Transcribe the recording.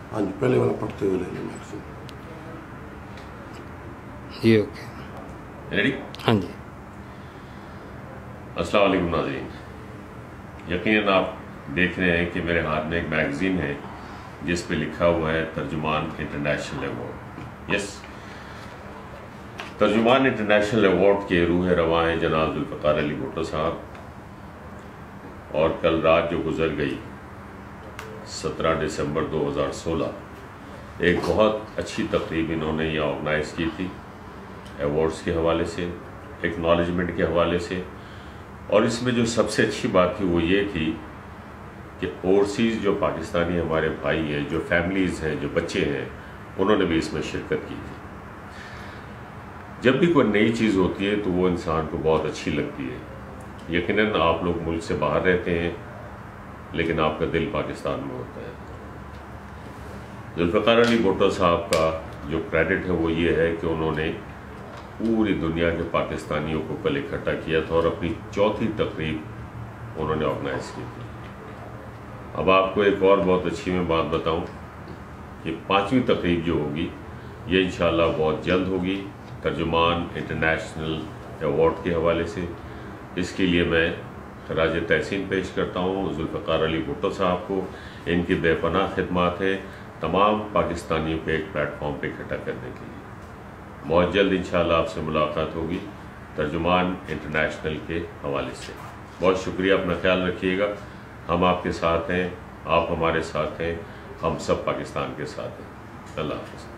हाँ जी, पहले वाला पढ़ते हुए ले लें मैगजीन। जी ओके, रेडी? हाँ जी। अस्सलाम वालेकुम नाज़रीन, यकीनन आप देख रहे हैं कि मेरे हाथ में एक मैगज़ीन है जिस पे लिखा हुआ है Tarjuman international award. Yes, Tarjuman international award के रूह रवां हैं जनाब जुल्फ़िकार अली भुट्टो साहब, और कल रात जो गुजर गई 17 दिसंबर 2016, एक बहुत अच्छी तकरीब इन्होंने ये ऑर्गेनाइज़ की थी अवार्ड्स के हवाले से, एक्नॉलेजमेंट के हवाले से। और इसमें जो सबसे अच्छी बात थी वो ये थी कि ओवरसीज़ जो पाकिस्तानी हमारे भाई हैं, जो फैमिलीज़ हैं, जो बच्चे हैं, उन्होंने भी इसमें शिरकत की थी। जब भी कोई नई चीज़ होती है तो वो इंसान को बहुत अच्छी लगती है। यकीनन आप लोग मुल्क से बाहर रहते हैं लेकिन आपका दिल पाकिस्तान में होता है। जुल्फ़िकार अली भुट्टो साहब का जो क्रेडिट है वो ये है कि उन्होंने पूरी दुनिया के पाकिस्तानियों को कल इकट्ठा किया था और अपनी चौथी तकरीब उन्होंने ऑर्गेनाइज़ की थी। अब आपको एक और बहुत अच्छी मैं बात बताऊं कि 5वीं तकरीब जो होगी ये इंशाअल्लाह बहुत जल्द होगी तर्जुमान इंटरनेशनल अवार्ड के हवाले से। इसके लिए मैं खराज तहसीन पेश करता हूँ जुल्फ़िकार अली भुट्टो साहब को। इनकी बेपनाह खिदमत है तमाम पाकिस्तानियों को एक प्लेटफॉर्म पे इकट्ठा करने के लिए। बहुत जल्द इंशाअल्लाह आपसे मुलाकात होगी तर्जुमान इंटरनेशनल के हवाले से। बहुत शुक्रिया, अपना ख्याल रखिएगा। हम आपके साथ हैं, आप हमारे साथ हैं, हम सब पाकिस्तान के साथ हैं। अल्लाह हाफ़िज़।